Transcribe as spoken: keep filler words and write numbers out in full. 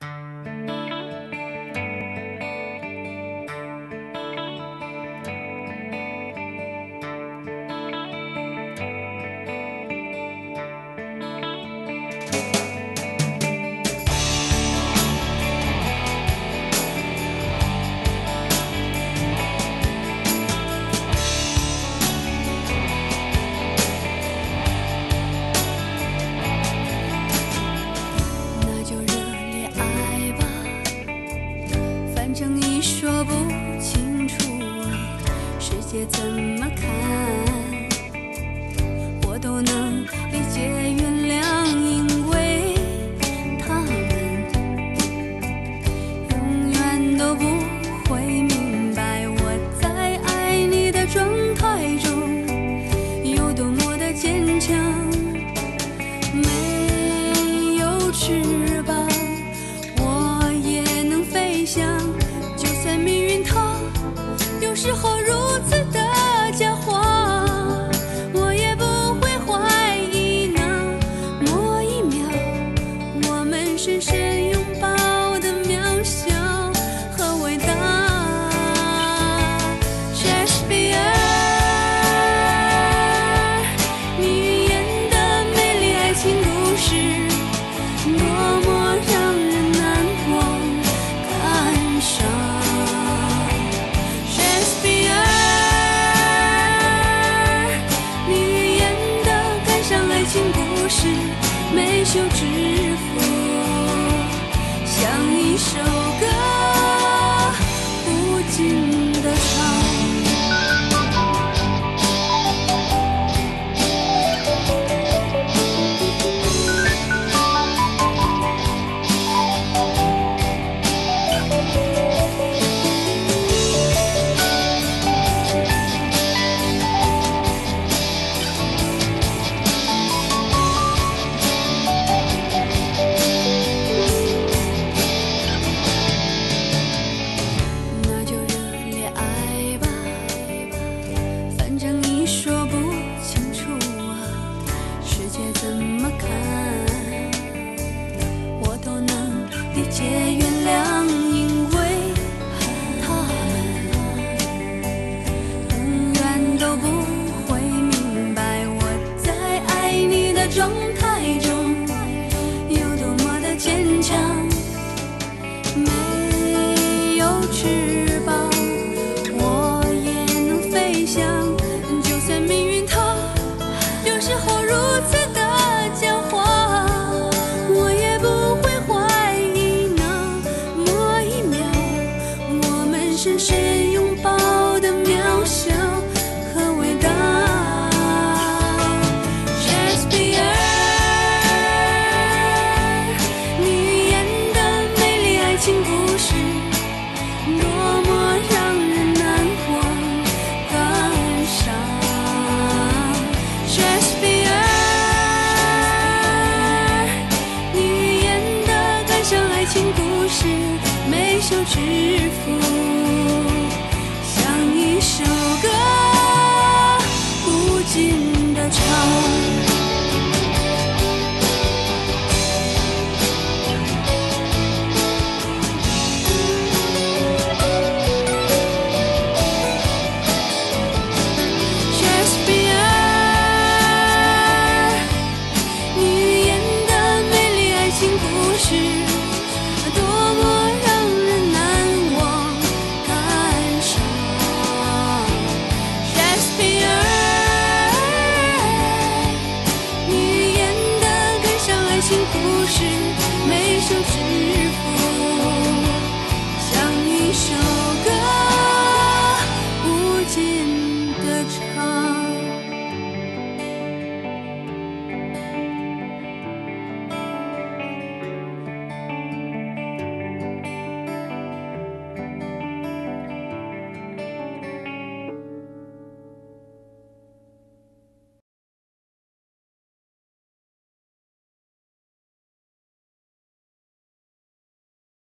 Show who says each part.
Speaker 1: 说不清楚世界怎么看，我都能理解原谅，因为他们永远都不会明白我在爱你的状态中有多么的坚强。没有翅膀我也能飞翔，命运它有时候如此的狡猾，我也不会怀疑那么一秒我们深深拥抱的渺小和伟大。 Shakespeare 你语言的美丽爱情故事多么让人难忘感伤。没袖之服，像一首歌无尽的唱。状态中有多么的坚强，没有翅膀我也能飞翔，就算命运它有时候如此的狡猾，我也不会怀疑那么一秒我们深深拥抱的渺小和伟大。没袖之服，像一首歌无尽的唱。故事没袖之服。